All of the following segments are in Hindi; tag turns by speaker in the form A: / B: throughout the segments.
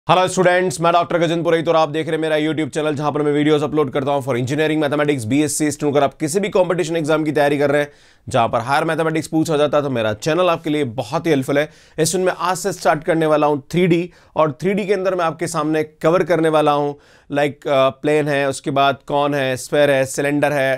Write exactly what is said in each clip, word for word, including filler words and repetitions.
A: हेलो स्टूडेंट्स, मैं डॉक्टर गजेंद्र पुरोहित और आप देख रहे हैं मेरा यूट्यूब चैनल जहां पर मैं वीडियोस अपलोड करता हूं for engineering mathematics BSc student. अगर आप किसी भी कंपटीशन एग्जाम की तैयारी कर रहे हैं जहां पर हायर मैथमेटिक्स पूछा जाता है तो मेरा चैनल आपके लिए बहुत ही हेल्पफुल है। इसमें मैं आज से स्टार्ट करने वाला हूं थ्री डी, और थ्री डी के अंदर मैं आपके सामने कवर करने वाला हूं लाइक प्लेन है, उसके बाद कॉन है, स्फेयर है, सिलेंडर है,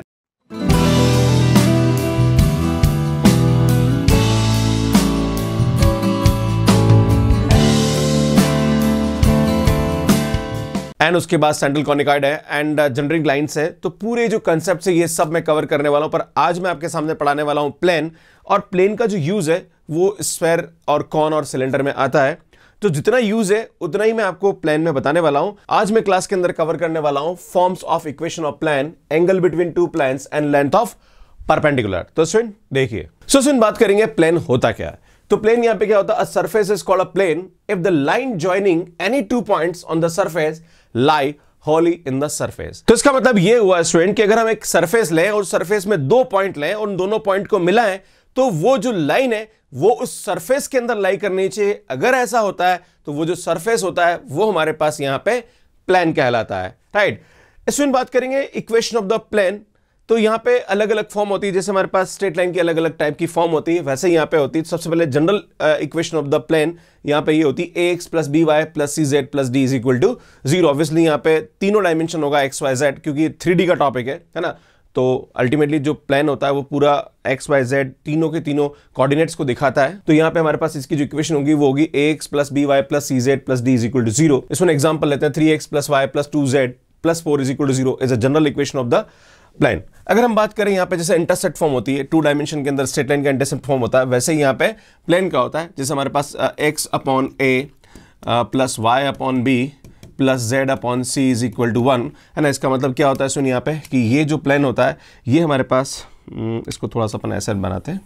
A: एंड उसके बाद सेंट्रल कॉनिकॉइड है एंड जनरिक लाइंस है। तो पूरे जो कंसेप्ट है ये सब मैं कवर करने वाला हूं, पर आज मैं आपके सामने पढ़ाने वाला हूं प्लेन। और प्लेन का जो यूज है वो स्फेयर और कॉन और सिलेंडर में आता है। तो जितना यूज है उतना ही मैं आपको प्लेन में बताने वाला हूं। आज मैं क्लास के अंदर कवर करने वाला हूं forms of equation of plane, angle between two planes and length of perpendicular. तो स्टूडेंट देखिए, सो स्टूडेंट बात करेंगे प्लेन होता क्या है। तो प्लेन यहां पे क्या होता है, a surface is called a plane if the line joining any two points on the surface lie wholly in the surface. तो इसका मतलब ये हुआ स्टूडेंट कि अगर हम एक सरफेस लें और सरफेस में दो पॉइंट लें और उन दोनों पॉइंट को मिलाएं तो वो जो लाइन है वो उस सरफेस के अंदर लाई करनी चाहिए। अगर ऐसा होता है तो वो जो सरफेस होता है वो हमारे पास यहां पे प्लेन कहलाता है, राइट। स्टूडेंट बात करेंगे इक्वेशन ऑफ द प्लेन। तो यहां पे अलग अलग फॉर्म होती है, जैसे हमारे पास स्ट्रेट लाइन की अलग अलग टाइप की फॉर्म होती है वैसे यहां पे होती है। सबसे पहले general equation of the plane यहां पे ये होती है a x plus b y plus c z plus d is equal to zero. Obviously यहां पे तीनों डायमेंशन होगा एक्स वाई जेड, क्योंकि थ्री डी का टॉपिक है है ना। तो अल्टीमेटली जो प्लेन होता है वो पूरा एक्स वाई जेड तीनों के तीनों कोऑर्डिनेट्स को दिखाता है। तो यहाँ पे हमारे पास इसकी जो इक्वेशन होगी वो होगी a x plus b y plus c z plus d is equal to zero. इसमें एग्जाम्पल लेते हैं, three x plus y plus two z plus four is equal to zero is a general equation of the plane. अगर हम बात करें यहाँ पे जैसे इंटरसेक्ट फॉर्म होती है, टू डायमेंशन के अंदर स्ट्रेट लाइन का इंटरसेक्ट फॉर्म होता है, वैसे ही यहाँ पे प्लेन का होता है। जैसे हमारे पास x upon a plus y upon b plus z upon c is equal to one है ना। इसका मतलब क्या होता है सुन यहाँ पे कि ये जो प्लेन होता है ये हमारे पास, इसको थोड़ा सा अपन ऐसे बनाते हैं।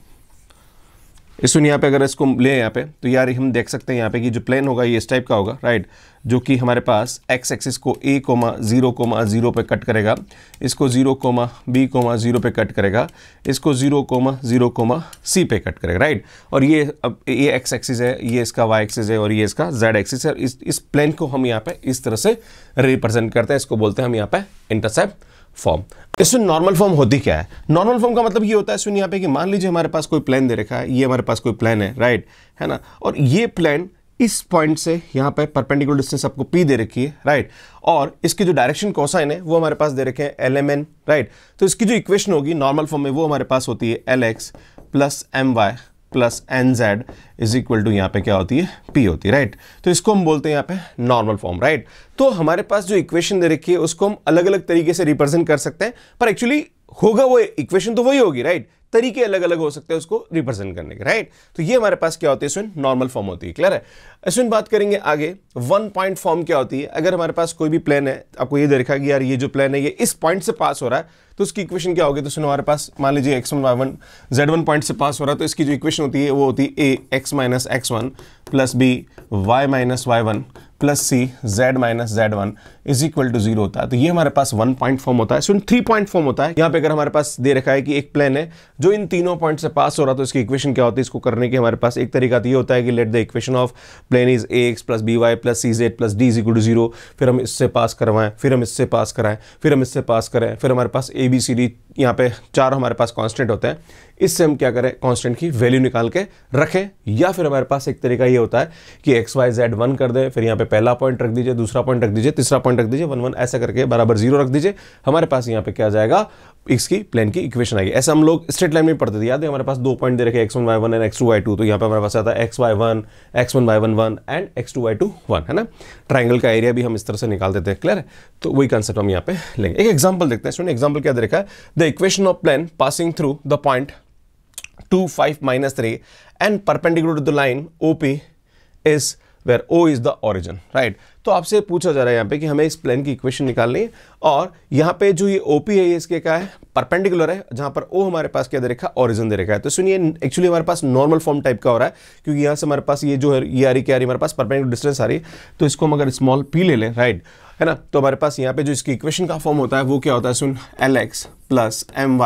A: इसमें यहाँ पे अगर इसको ले यहाँ पे तो यार हम देख सकते हैं यहाँ पे कि जो प्लेन होगा ये इस टाइप का होगा, राइट। जो कि हमारे पास एक्स एक्सिस को a comma zero comma zero पे कट करेगा, इसको zero comma b comma zero पे कट करेगा, इसको zero comma zero comma c पे कट करेगा, राइट। और ये अब ये एक्स एक्सिस है, ये इसका वाई एक्सिस है और ये इसका जेड एक्सिस है। इस इस प्लेन को हम यहाँ पे इस तरह से रिप्रेजेंट करते हैं, इसको बोलते हैं हम यहाँ पे इंटरसेप्ट फॉर्म। इसमें नॉर्मल फॉर्म होती क्या है? नॉर्मल फॉर्म का मतलब ये होता है सुन यहाँ पे कि मान लीजिए हमारे पास कोई प्लेन दे रखा है, ये हमारे पास कोई प्लेन है, राइट है ना। और ये प्लेन इस पॉइंट से यहाँ पे परपेंडिकुलर डिस्टेंस आपको पी दे रखी है, राइट। और इसकी जो डायरेक्शन कोसाइन है वो हमारे पास दे रखे हैं एल एम एन, राइट। तो इसकी जो इक्वेशन होगी नॉर्मल फॉर्म में वो हमारे पास होती है l x plus m y plus n z is equal to यहाँ पे क्या होती है, पी होती है, राइट। तो इसको हम बोलते हैं यहाँ पे नॉर्मल फॉर्म, राइट। तो हमारे पास जो इक्वेशन दे रखी है उसको हम अलग अलग तरीके से रिप्रेजेंट कर सकते हैं, पर एक्चुअली होगा वो इक्वेशन तो वही होगी, राइट। तरीके अलग अलग हो सकते हैं उसको रिप्रेजेंट करने के, राइट। तो ये हमारे पास क्या होती है इसमें नॉर्मल फॉर्म होती है, क्लियर है। इसमें बात करेंगे आगे वन पॉइंट फॉर्म क्या होती है। अगर हमारे पास कोई भी प्लेन है, आपको ये दे रखा है कि यार ये जो प्लेन है ये इस पॉइंट से पास हो रहा है, तो उसकी इक्वेशन क्या होगी। तो सुनो हमारे पास मान लीजिए x one y one z one point से पास हो रहा है, तो इसकी जो इक्वेशन होती है वो होती है a x minus x one plus b y minus y one plus c z minus z one is equal to zero होता है। तो ये हमारे पास वन पॉइंट फॉर्म होता है। सुन थ्री पॉइंट फॉर्म होता है। यहाँ पे अगर हमारे पास दे रखा है कि एक प्लेन है जो इन तीनों पॉइंट से पास हो रहा है, तो इसकी इक्वेशन क्या होती है। इसको करने के हमारे पास एक तरीका तो ये होता है कि let the equation of plane is a x plus b y plus c z plus d is equal to zero. फिर हम इससे पास करवाएं, फिर हम इससे पास कराएं, फिर हम इससे पास करें, फिर हमारे पास ए बी सी डी यहाँ पे चार हमारे पास कांस्टेंट होते हैं। इससे हम क्या करें, कांस्टेंट की वैल्यू निकाल के रखें। या फिर हमारे पास एक तरीका ये होता है कि एक्स वाई जेड वन कर दें, फिर यहाँ पे पहला पॉइंट रख दीजिए, दूसरा पॉइंट रख दीजिए, तीसरा पॉइंट रख दीजिए, वन वन ऐसा करके बराबर जीरो रख दीजिए। हमारे पास यहाँ पे क्या आ जाएगा, इसकी प्लेन की इक्वेशन आएगी। ऐसा हम लोग स्ट्रेट लाइन में पढ़ते थे, याद है। हमारे पास दो पॉइंट दे रखे x one y one and x two y two. तो यहाँ पे हमारे पास आता है x y one x one y one one and x two y two one, है ना। ट्राइंगल का एरिया भी हम इस तरह से निकाल देते हैं, क्लियर है। तो वही कंसेप्ट हम यहाँ पे लेंगे। एक एग्जाम्पल देखते हैं। सुनिए एग्जाम्पल क्या दे रखा है, the equation of plane passing through the point two five minus three and perpendicular to the line O P is where O is the origin, right। तो आपसे पूछा जा रहा है यहाँ पे कि हमें इस प्लेन की इक्वेशन निकालनी है, और यहाँ पे जो ये O P है ये इसके क्या है, परपेंडिकुलर है, जहाँ पर O हमारे पास क्या दे रखा है, ओरिजिन दे रखा है। तो सुनिए एक्चुअली हमारे पास नॉर्मल फॉर्म टाइप का हो रहा है, क्योंकि यहाँ से हमारे पास ये जो है ये आ रही क्या आ रही हमारे पास परपेंडिकुलर डिस्टेंस आ रही है। तो इसको हम अगर स्मॉल p ले लें, राइट है ना, तो हमारे पास यहाँ पे जो इसकी इक्वेशन का फॉर्म होता है वो क्या होता है, सुन l x plus m y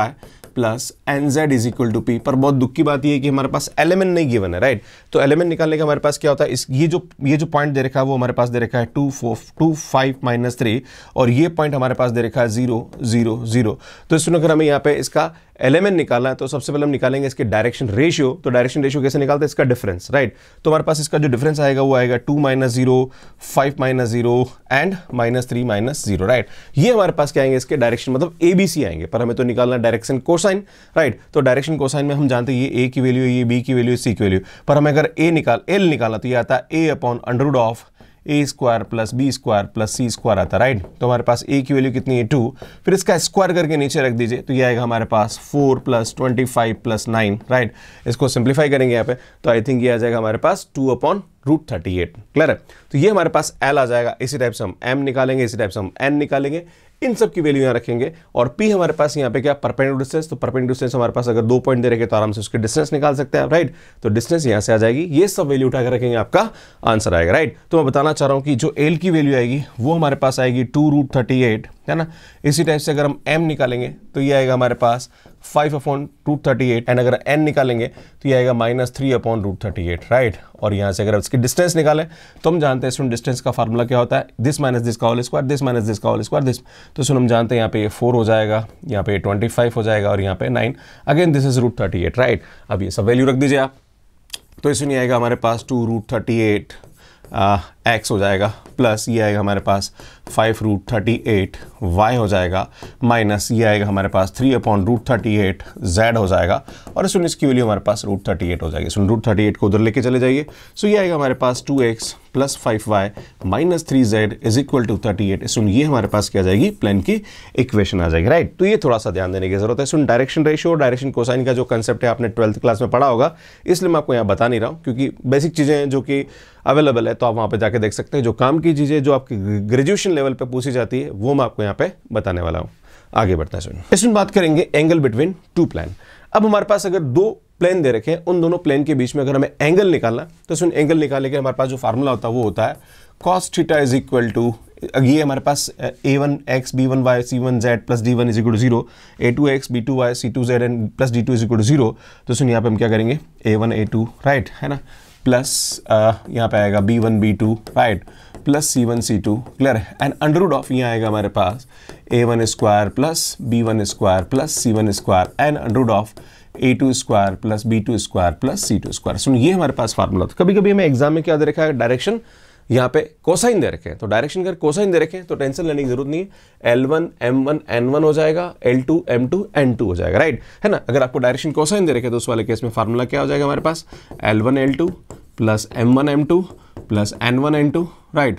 A: plus n z is equal to p. पर बहुत दुख की बात ये है कि हमारे पास एलिमेंट नहीं गिवन है, राइट। तो एलिमेंट निकालने का हमारे पास क्या होता है, इस ये जो ये जो पॉइंट दे रखा है वो हमारे पास दे रखा है two four two five minus three, और ये पॉइंट हमारे पास दे रखा है जीरो जीरो जीरो। तो इसमें अगर हमें यहाँ पे इसका एलिमेंट निकालना है तो सबसे पहले हम निकालेंगे इसके डायरेक्शन रेशियो। तो डायरेक्शन रेशियो कैसे निकालते हैं, इसका डिफरेंस, राइट। तो हमारे पास इसका जो डिफरेंस आएगा वो आएगा two minus zero, five minus zero and minus three minus zero, right. ये हमारे पास क्या आएंगे, इसके डायरेक्शन मतलब ए बी सी आएंगे, पर हमें तो निकालना डायरेक्शन कोसाइन, राइट। तो डायरेक्शन कोसाइन में हम जानते हैं ये ए की वैल्यू है, ये बी की वैल्यू है, सी की वैल्यू, पर हमें अगर ए निकाल एल निकालना तो ये आता है a upon under root of a square plus b square plus c square आता है, राइट। तो हमारे पास ए की वैल्यू कितनी है, टू, फिर इसका स्क्वायर करके नीचे रख दीजिए तो ये आएगा हमारे पास four plus twenty five plus nine, right. इसको सिंप्लीफाई करेंगे यहाँ पे तो आई थिंक ये आ जाएगा हमारे पास two upon root thirty eight, clear है। तो ये हमारे पास एल आ जाएगा। इसी टाइप से हम एम निकालेंगे, इसी टाइप से हम एन निकालेंगे, इन सब की वैल्यू यहाँ रखेंगे। और पी हमारे पास यहाँ पे क्या, परपेंडिकुलर डिस्टेंस। तो परपेंडिकुलर डिस्टेंस हमारे पास अगर दो पॉइंट दे रखे तो आराम से उसके डिस्टेंस निकाल सकते हैं, राइट। तो डिस्टेंस यहाँ से आ जाएगी, ये सब वैल्यू उठाकर रखेंगे, आपका आंसर आएगा, राइट। तो मैं बताना चाह रहा हूँ कि जो एल की वैल्यू आएगी वो हमारे पास आएगी टू रूट थर्टी एट, है ना। इसी टाइप से अगर हम एम निकालेंगे तो ये आएगा हमारे पास five upon root thirty eight, and अगर एन निकालेंगे तो ये आएगा minus three upon root thirty eight, right. और यहाँ से अगर इसकी डिस्टेंस निकालें तो हम जानते हैं स्टूडेंट डिस्टेंस का फार्मूला क्या होता है, दिस माइनस दिस का whole square, this minus this का होल स्क्वायर, दिस। तो सुन हम जानते हैं यहाँ पे ये फोर हो जाएगा, यहाँ पे ट्वेंटी फाइव हो जाएगा, और यहाँ पे nine, again this is root thirty eight, right. अब ये सब वैल्यू रख दीजिए आप, तो इसमें आएगा हमारे पास two root thirty eight x हो जाएगा, प्लस ये आएगा हमारे पास five root thirty eight y हो जाएगा, माइनस ये आएगा हमारे पास three upon root thirty eight z हो जाएगा, और सुन इसकी वैल्यू हमारे पास रूट थर्टी एट हो जाएगी। सुन रूट थर्टी एट को उधर लेके चले जाइए, सो ये आएगा हमारे पास two x plus five y minus three z is equal to thirty eight. सुन ये हमारे पास क्या आ जाएगी, प्लेन की इक्वेशन आ जाएगी, राइट। तो ये थोड़ा सा ध्यान देने की जरूरत है। सुन डायरेक्शन रेशियो और डायरेक्शन कोसाइन का जो कंसेप्ट है आपने ट्वेल्थ क्लास में पढ़ा होगा, इसलिए मैं आपको यहाँ बता नहीं रहा हूँ, क्योंकि बेसिक चीज़ें हैं जो कि अवेलेबल है, तो आप वहाँ पे जाके देख सकते हैं। जो काम की चीज़ें जो आपकी ग्रेजुएशन लेवल पे पूछी जाती है वो मैं आपको यहाँ पे बताने वाला हूँ। आगे बढ़ते हैं सुन, इसमें बात करेंगे एंगल बिटवीन टू प्लेन। अब हमारे पास अगर दो प्लेन दे रखे हैं, उन दोनों प्लेन के बीच में अगर हमें एंगल निकालना, तो सुन एंगल निकालने के हमारे पास जो फार्मूला होता है वो होता है cos theta is equal to, ये हमारे पास a one x b one y c one z plus d one is equal to zero, a two x b two y c two z and plus d two is equal to zero. तो सुन यहाँ पे हम क्या करेंगे, a one a two, right, है ना, प्लस यहाँ पे आएगा b one b two, right, plus c one c two, clear है, एंड अंडर रूट ऑफ यहाँ आएगा हमारे पास a one square plus b one square plus c one square and under root of a two square plus b two square plus c two square. सुन ये हमारे पास फार्मूला था। कभी कभी हमें एग्जाम में क्या दे रखा है, डायरेक्शन यहाँ पे कोसाइन दे रखे हैं, तो डायरेक्शन अगर कोसाइन दे रखे हैं तो टेंशन लेने की जरूरत नहीं है, l one m one n one हो जाएगा, l two m two n two हो जाएगा, राइट, है ना। अगर आपको डायरेक्शन कोसाइन दे रखे हैं तो उस वाले केस में फार्मूला क्या हो जाएगा हमारे पास, l one l two plus m one m two plus n one n two, right,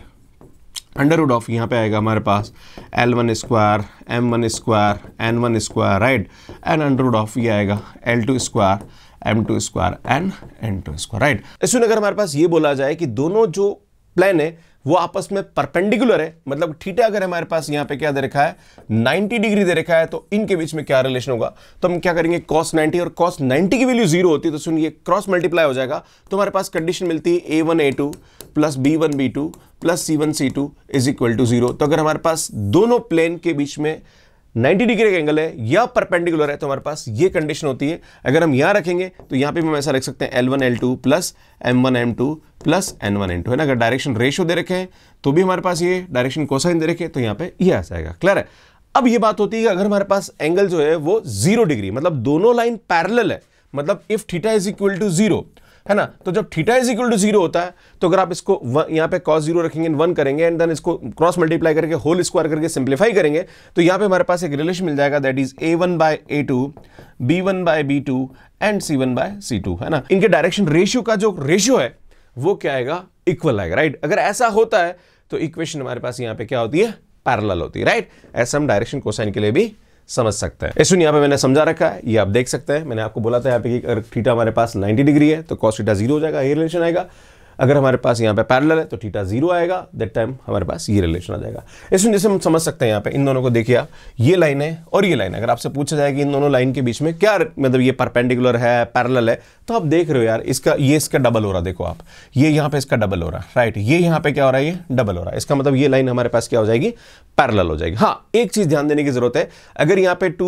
A: under root of यहाँ पे आएगा हमारे पास l one square m one square n one square, right, and under root of ये आएगा l two square m two square and n two square, right. इसमें अगर हमारे पास ये बोला जाए कि दोनों जो प्लेन है वो आपस में परपेंडिकुलर है, मतलब थीटा अगर हमारे पास यहाँ पे क्या दे रखा है, नाइंटी डिग्री दे रखा है, तो इनके बीच में क्या रिलेशन होगा, तो हम क्या करेंगे, cos नाइंटी, और cos नाइंटी की वैल्यू जीरो होती है तो सुनिए क्रॉस मल्टीप्लाई हो जाएगा, तो हमारे पास कंडीशन मिलती है a one a two plus b one b two plus c one c two is equal to zero. तो अगर हमारे पास दोनों प्लेन के बीच में नाइंटी डिग्री का एंगल है या परपेंडिकुलर है तो हमारे पास ये कंडीशन होती है। अगर हम यहां रखेंगे तो यहां पे हम ऐसा रख सकते हैं l one l two plus m one m two plus n one n two, है ना। अगर डायरेक्शन रेशियो दे रखे हैं तो भी हमारे पास ये डायरेक्शन कोसाइन दे रखे हैं तो यहां पे ये आ जाएगा, क्लियर है। अब ये बात होती है कि अगर हमारे पास एंगल जो है वो जीरो डिग्री, मतलब दोनों लाइन पैरेलल है, मतलब if theta is equal to zero, है ना, तो जब theta is equal to zero होता है तो अगर आप इसको यहाँ पे cos जीरो रखेंगे, वन करेंगे एंड देन इसको क्रॉस मल्टीप्लाई करके होल स्क्वायर करके सिंप्लीफाई करेंगे तो यहाँ पे हमारे पास एक रिलेशन मिल जाएगा, that is a one by a two, b one by b two and c one by c two, है ना। इनके डायरेक्शन रेशियो का जो रेशियो है वो क्या आएगा, इक्वल आएगा, राइट। अगर ऐसा होता है तो इक्वेशन हमारे पास यहाँ पे क्या होती है, पैरेलल होती है, राइट। ऐसा हम डायरेक्शन कोसाइन के लिए भी समझ सकते हैं। इसमें यहाँ पे मैंने समझा रखा है, ये आप देख सकते हैं। मैंने आपको बोला था यहाँ पे कि अगर थीटा हमारे पास नाइंटी डिग्री है तो cos थीटा जीरो हो जाएगा, ये रिलेशन आएगा। अगर हमारे पास यहाँ पे पैरेलल है तो थीटा जीरो आएगा, दैट टाइम हमारे पास ये रिलेशन आ जाएगा। इसमें जैसे हम समझ सकते हैं यहाँ पे इन दोनों को देखिए आप, ये लाइन है और ये लाइन है। अगर आपसे पूछा जाए कि इन दोनों लाइन के बीच में क्या मतलब ये परपेंडिकुलर है, पैरेलल है, तो आप देख रहे हो यार इसका ये इसका डबल हो रहा है। देखो आप, ये यहाँ पे इसका डबल हो रहा है, राइट, ये यहाँ पे क्या हो रहा है, ये डबल हो रहा है। इसका मतलब ये लाइन हमारे पास क्या हो जाएगी, पैरेलल हो जाएगी। हाँ, एक चीज ध्यान देने की जरूरत है, अगर यहाँ पे टू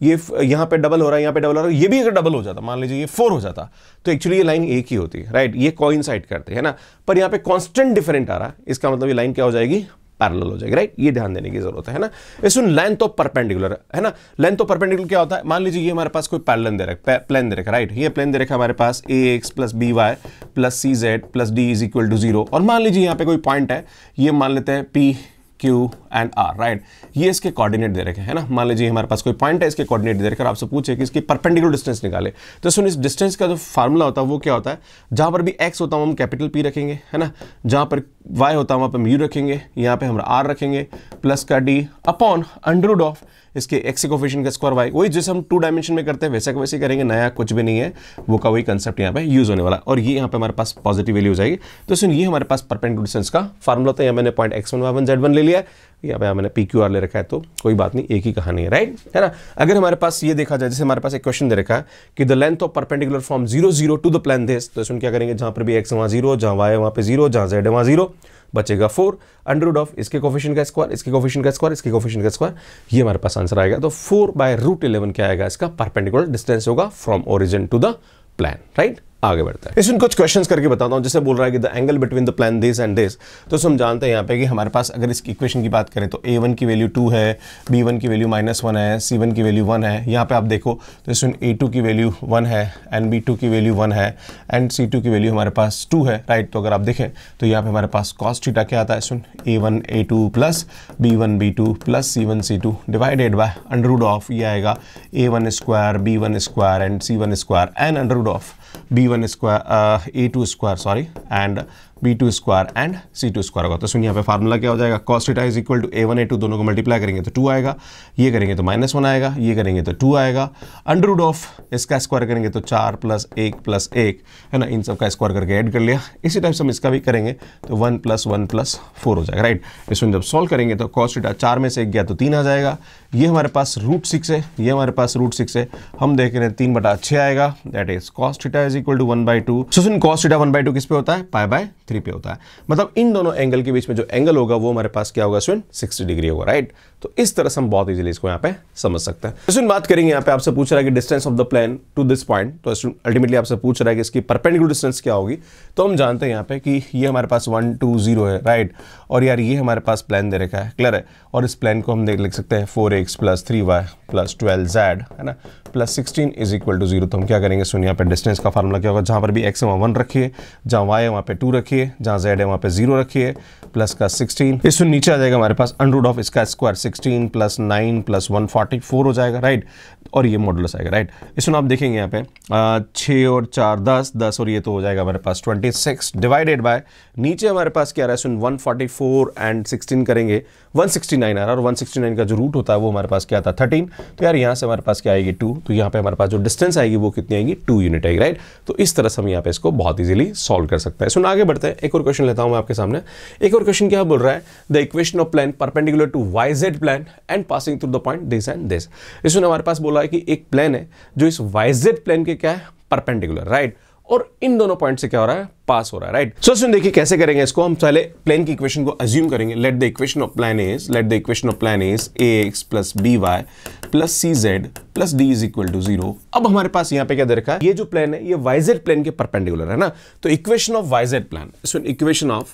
A: ये यहाँ पे डबल हो रहा है, यहाँ पे डबल हो रहा है, ये भी अगर डबल हो जाता, मान लीजिए ये फोर हो जाता, तो एक्चुअली ये लाइन एक ही होती है, राइट, ये कोइंसाइड करते हैं ना, पर यहाँ पे कांस्टेंट डिफरेंट आ रहा है, इसका मतलब ये लाइन क्या हो जाएगी, पैरेलल हो जाएगी, राइट, ये ध्यान देने की जरूरत है ना। इसमें लेंथ ऑफ परपेंडिकुलर है ना, लेंथ ऑफ परपेंडिकुलर क्या होता है, मान लीजिए ये हमारे पास कोई पैरेलल दे रखा है, प्लेन दे रखा है, राइट, ये प्लेन दे रखा है हमारे पास a x plus b y plus c z plus d is equal to zero, और मान लीजिए यहाँ पे कोई पॉइंट है, ये मान लेते हैं p q and r, right, ये इसके कोऑर्डिनेट दे रखे हैं ना, मान लीजिए हमारे पास कोई पॉइंट है, इसके कोऑर्डिनेट दे रखे, और आपसे पूछे कि इसकी परपेंडिकुलर डिस्टेंस निकाले, तो सुन इस डिस्टेंस का जो फार्मूला होता है वो क्या होता है, जहां पर भी x होता है हम कैपिटल P रखेंगे, है ना, जहां पर y होता है वहां पर म्यू रखेंगे, यहाँ पे हम r रखेंगे, प्लस का d upon under root of इसके x कोफिशिएंट का स्क्वायर y, वही जैसे हम टू डायमेंशन में करते हैं वैसा वैसे करेंगे, नया कुछ भी नहीं है, वो का वही कंसेप्ट यहाँ पे यूज होने वाला, और ये यहाँ पे हमारे पास पॉजिटिव वैल्यू हो जाएगी। तो सुन ये हमारे पास परपेंडिकुलर डिस्टेंस का फार्मूला होता है, यहाँ मैंने point x one y one z one ले लिया है, यहाँ पे मैंने पी क्यू आर ले रखा है, तो कोई बात नहीं, एक ही कहानी है, राइट, है ना। अगर हमारे पास ये देखा जाए, जैसे हमारे पास एक क्वेश्चन दे रखा है कि the length of perpendicular from zero zero to the plane this, तो इसमें क्या करेंगे, जहां पर भी एक्स वहां जीरो, जहां वाई वहां पे जीरो, जहां जेड है वहां जीरो, बचेगा फोर, अंडर रूट ऑफ इसके कोफिशिएंट का स्क्वायर, इसके कोफिशिएंट का स्क्वायर, इसके कोफिशिएंट का स्क्वायर, ये हमारे पास आंसर आएगा। तो फोर बाय रूट इलेवन क्या आएगा, इसका परपेंडिकुलर डिस्टेंस होगा from origin to the plane, right. आगे बढ़ता है, इसमें कुछ क्वेश्चंस करके बताता हूं, जैसे बोल रहा है कि the angle between the plane this and this, तो हम जानते हैं यहाँ पे कि हमारे पास अगर इस इक्वेशन की बात करें तो ए वन की वैल्यू टू है, बी वन की वैल्यू माइनस वन है, सी वन की वैल्यू वन है, यहाँ पे आप देखो तो इसमें ए टू की वैल्यू वन है एंड बी टू की वैल्यू वन है एंड सी टू की वैल्यू हमारे पास टू है, राइट। तो अगर आप देखें तो यहाँ पे हमारे पास कॉस थीटा क्या आता है, इसमें a one a two plus b one b two plus c one c two divided by under root of ये आएगा a one square b one square and c one square and under root of b one square a two square sorry and b two square and c two square होगा। तो सुनिए यहाँ पे फार्मूला क्या हो जाएगा, cos theta is equal to a one a two, दोनों को मल्टीप्लाई करेंगे तो टू आएगा, ये करेंगे तो माइनस वन आएगा, ये करेंगे तो टू आएगा, अंडर रूट ऑफ इसका स्क्वायर करेंगे तो चार प्लस एक प्लस एक, है ना, इन सब का स्क्वायर करके ऐड कर लिया। इसी टाइप से हम इसका भी करेंगे तो one plus one plus four हो जाएगा, राइट। इसमें जब सॉल्व करेंगे तो कॉस थीटा चार में से एक गया तो तीन आ जाएगा, ये हमारे पास रूट सिक्स है, ये हमारे पास रूट सिक्स है, हम देख रहे हैं तीन बटा छः आएगा, that is cos theta is equal to one by two. So सुन cos theta one by two किस पे होता है, पाई बाय थ्री पे होता है, मतलब इन दोनों एंगल के बीच में जो एंगल होगा वो हमारे पास क्या होगा, स्टूडेंट सिक्सटी डिग्री होगा, राइट। तो इस तरह से हम बहुत इजीली इसको यहाँ पे समझ सकते हैं। स्टूडेंट बात करेंगे यहाँ पे आपसे पूछ रहा है कि distance of the plane to this point, तो अल्टीमेटली आपसे पूछ रहा है कि इसकी परपेंडिकुलर डिस्टेंस क्या होगी। तो हम जानते हैं यहाँ पे कि ये हमारे पास वन टू जीरो है, राइट, और यार ये हमारे पास प्लेन दे रखा है, क्लियर है, और इस प्लेन को हम देख लिख सकते हैं four x plus three y plus twelve z, है ना, plus sixteen is equal to zero. तो हम क्या करेंगे, सुनिए यहाँ पे डिस्टेंस का फार्मूला क्या होगा, जहाँ पर भी एक्स है वहाँ वन रखिए, जहाँ वाई है वहाँ पे टू रखिए, जहाँ जेड है वहाँ पे जीरो रखिए, प्लस का सिक्सटीन, इसमें नीचे आ जाएगा हमारे पास अंडर रूट ऑफ इसका square sixteen plus nine plus one forty four हो जाएगा, राइट, और ये मॉडुलस आएगा, राइट। इसमें आप देखेंगे यहाँ पे छः और चार दस, दस और ये तो हो जाएगा हमारे पास ट्वेंटी सिक्स डिवाइडेड बाय नीचे हमारे पास क्या आ रहा है, इसमें one forty four and sixteen करेंगे वन सिक्सटी नाइन आ रहा है, और वन सिक्सटी नाइन का जो रूट होता है वो हमारे पास क्या आता है थर्टीन, तो यार यहाँ से हमारे पास क्या आएगी टू, तो यहाँ पे हमारे पास जो डिस्टेंस आएगी वो कितनी आएगी, टू यूनिट आएगी, राइट। तो इस तरह से हम यहाँ पे इसको बहुत इजीली सॉल्व कर सकते हैं। सुन आगे बढ़ते हैं, एक और क्वेश्चन लेता हूँ मैं आपके सामने। एक और क्वेश्चन क्या बोल रहा है, the equation of plane perpendicular to y z plane and passing through the point this and this. इसमें हमारे पास बोला है कि एक प्लेन है जो इस वाई जेड प्लेन के क्या है, परपेंडिकुलर, राइट, और इन दोनों पॉइंट से क्या हो रहा है, पास हो रहा है, राइट। सो सुन देखिए कैसे करेंगे इसको, हम पहले प्लेन की इक्वेशन को अज्यूम करेंगे, let the equation of plane is let the equation of plane is a x plus b y plus c z plus d is equal to zero. अब हमारे पास यहाँ पे क्या दे रखा है, ये जो प्लेन है ये वाई जेड प्लेन के परपेंडिकुलर है ना, तो equation of y z plane, इसमें equation of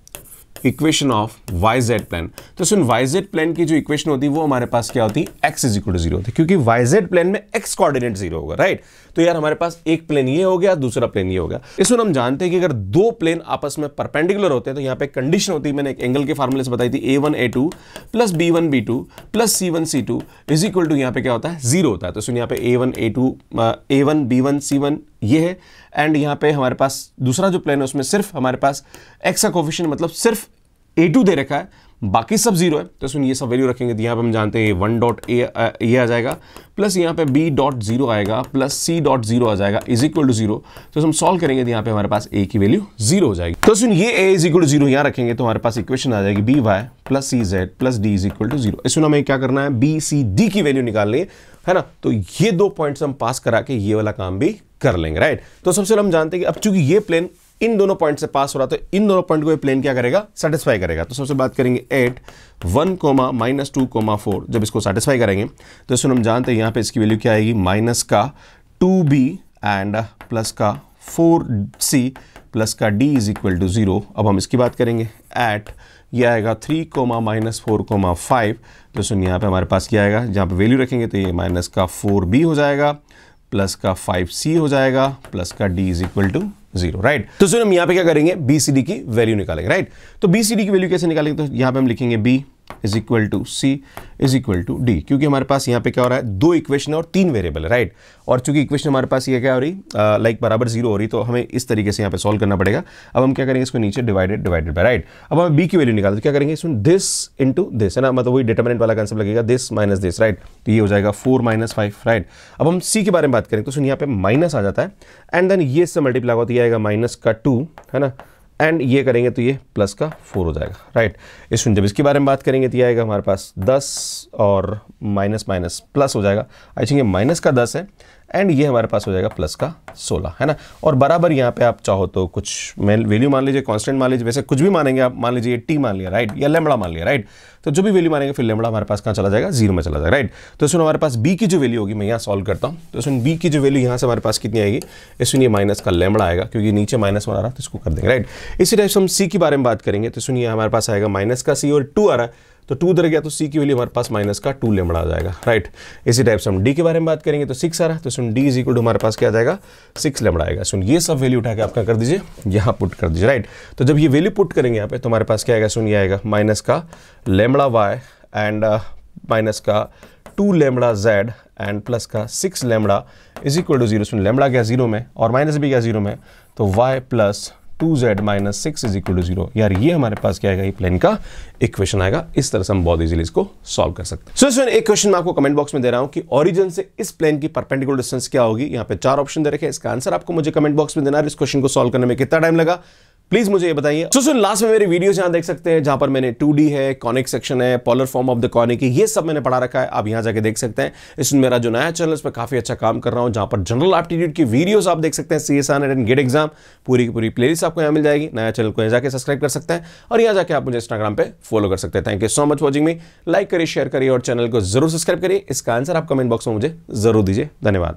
A: equation of y z plane, तो सुन वाई जेड प्लेन की जो इक्वेशन होती है वो हमारे पास क्या होती है, x is equal to zero होती है, क्योंकि वाई जेड प्लेन में एक्स कोऑर्डिनेट जीरो होगा, राइट। तो यार हमारे पास एक प्लेन ये हो गया, दूसरा प्लेन ये हो गया। इसमें हम जानते हैं कि अगर दो प्लेन आपस में परपेंडिकुलर होते हैं तो यहाँ पे कंडीशन होती है, मैंने एक एंगल के फार्मूले से बताई थी, a one a two plus b one b two plus c one c two is equal to यहाँ पे क्या होता है, जीरो होता है। तो सुन यहाँ पे a one a two a one b one c one ये है, एंड यहाँ पे हमारे पास दूसरा जो प्लेन है उसमें सिर्फ हमारे पास एक्स का कोफिशिएंट मतलब सिर्फ ए टू दे रखा है, बाकी सब जीरो है। तो सुन ये सब वैल्यू रखेंगे तो यहाँ पे हम जानते हैं वन डॉट ए ये आ जाएगा, प्लस यहाँ पे बी डॉट जीरो आएगा, प्लस सी डॉट जीरो आ जाएगा, इज इक्वल टू जीरो। तो हम सॉल्व करेंगे तो यहाँ पे हमारे पास ए की वैल्यू जीरो हो जाएगी। तो सुन ये a is equal to zero यहाँ रखेंगे तो हमारे पास इक्वेशन आ जाएगी b y plus c z plus d is equal to zero. इसमें हमें क्या करना है, बी सी डी की वैल्यू निकालनी है ना, तो ये दो पॉइंट्स हम पास करा के ये वाला काम भी कर लेंगे, राइट। तो सबसे पहले हम जानते हैं कि अब चूंकि ये प्लेन इन दोनों पॉइंट से पास हो रहा, तो इन दोनों पॉइंट को ये प्लेन क्या करेगा, सेटिस्फाई करेगा। तो सबसे बात करेंगे at one comma minus two comma four, जब इसको सेटिस्फाई करेंगे तो इसमें हम जानते हैं यहाँ पे इसकी वैल्यू क्या आएगी, माइनस का टू बी एंड प्लस का फोर सी प्लस का d is equal to zero. अब हम इसकी बात करेंगे एट ये आएगा three comma minus four comma five, तो सुन यहाँ पे हमारे पास क्या आएगा, जहाँ पे वैल्यू रखेंगे तो ये माइनस का फोर बी हो जाएगा प्लस का फाइव सी हो जाएगा प्लस का d is equal to zero, right. तो सुन हम यहाँ पे क्या करेंगे, बी सी डी की वैल्यू निकालेंगे, राइट। तो बी सी डी की वैल्यू कैसे निकालेंगे, तो यहाँ पे हम लिखेंगे b is equal to c is equal to d, क्योंकि हमारे पास यहाँ पे क्या हो रहा है, दो इक्वेशन और तीन वेरिएबल है, राइट। और चूंकि इक्वेशन हमारे पास ये क्या हो रही, लाइक बराबर जीरो हो रही, तो हमें इस तरीके से यहाँ पे सॉल्व करना पड़ेगा। अब हम क्या करेंगे, इसको नीचे डिवाइडेड डिवाइडेड बाय, राइट। अब हम बी की वैल्यू निकालते, तो क्या करेंगे, इसमें दिस इंटू दिस, है ना, मतलब वही डिटरमिनेंट वाला कंसेप्ट लगेगा, दिस माइनस दिस, राइट। तो ये हो जाएगा फोर माइनस फाइव, राइट। अब हम सी के बारे में बात करें तो सुन यहाँ पे माइनस आ जाता है एंड देन ये से मल्टीप्लाई होता है, आएगा माइनस का टू, है ना, एंड ये करेंगे तो ये प्लस का फोर हो जाएगा, राइट। इसमें जब इसके बारे में बात करेंगे तो ये आएगा हमारे पास दस और माइनस माइनस प्लस हो जाएगा, आई थिंक ये माइनस का दस है एंड ये हमारे पास हो जाएगा प्लस का सोलह, है ना। और बराबर यहाँ पे आप चाहो तो कुछ वैल्यू मान लीजिए, कांस्टेंट मान लीजिए, वैसे कुछ भी मानेंगे आप, मान लीजिए टी मान लिया, राइट, या लेमड़ा मान लिया, राइट। तो जो भी वैल्यू मानेंगे फिर लेमड़ा हमारे पास कहाँ चला जाएगा, जीरो में चला जाएगा, राइट। तो इसमें हमारे पास बी की जो वैल्यू होगी, मैं यहाँ सॉल्व करता हूँ, तो इसमें बी की जो वैल्यू यहाँ से हमारे पास कितनी आएगी, इसमें ये माइनस का लेमड़ा आएगा, क्योंकि नीचे माइनस वन आ रहा है तो इसको कर देंगे, राइट। इसी टाइप से हम सी के बारे में बात करेंगे तो सुनिए हमारे पास आएगा माइनस का सी और टू आ रहा है, तो टू उधर गया तो सी की वैल्यू हमारे पास माइनस का टू लेमड़ा आ जाएगा, राइट। इसी टाइप से हम डी के बारे में बात करेंगे तो सिक्स आ रहा है, तो सुन डी इज इक्वल टू हमारे पास क्या आ जाएगा, सिक्स लेमड़ा आएगा। सुन ये सब वैल्यू उठा के आप क्या कर दीजिए, यहाँ पुट कर दीजिए, राइट। तो जब ये वैल्यू पुट करेंगे यहाँ पे तो हमारे पास क्या आएगा, सुन ये आएगा माइनस का लेमड़ा वाई एंड माइनस का two lambda z and plus का six lambda is equal to zero. सुन लेमड़ा गया जीरो में और माइनस भी गया जीरो में, तो y plus two z minus six is equal to zero. यार ये हमारे पास क्या आएगा, ये प्लेन का इक्वेशन आएगा। इस तरह से हम बहुत इजीली इसको सॉल्व कर सकते हैं। सो so, एक क्वेश्चन मैं आपको कमेंट बॉक्स में दे रहा हूं कि ओरिजिन से इस प्लेन की परपेंडिकुलर डिस्टेंस क्या होगी। यहाँ पे चार ऑप्शन दे रखे हैं, इसका आंसर आपको मुझे कमेंट बॉक्स में देना है। इस क्वेश्चन को सॉल्व करने में कितना टाइम लगा प्लीज मुझे ये बताइए। सो सुन लास्ट में मेरी वीडियोस यहां देख सकते हैं, जहां पर मैंने टू डी है, कॉनिक सेक्शन है, polar form of the conic, ये सब मैंने पढ़ा रखा है, आप यहां जाके देख सकते हैं। इसमें मेरा जो नया चैनल है उस पर काफी अच्छा काम कर रहा हूं, जहां पर जनरल एप्टीट्यूड की वीडियोस आप देख सकते हैं, सीएसआर एंड गेट एग्जाम पूरी की पूरी प्लेलिस्ट आपको यहां मिल जाएगी। नया चैनल को यहां जाके सब्सक्राइब कर सकते हैं और यहां जाके आप मुझे इंस्टाग्राम पे फॉलो कर सकते हैं। Thank you so much watching me. Like करिए, शेयर करिए और चैनल को जरूर सब्सक्राइब करिए। इसका आंसर आप कमेंट बॉक्स में मुझे जरूर दीजिए। धन्यवाद।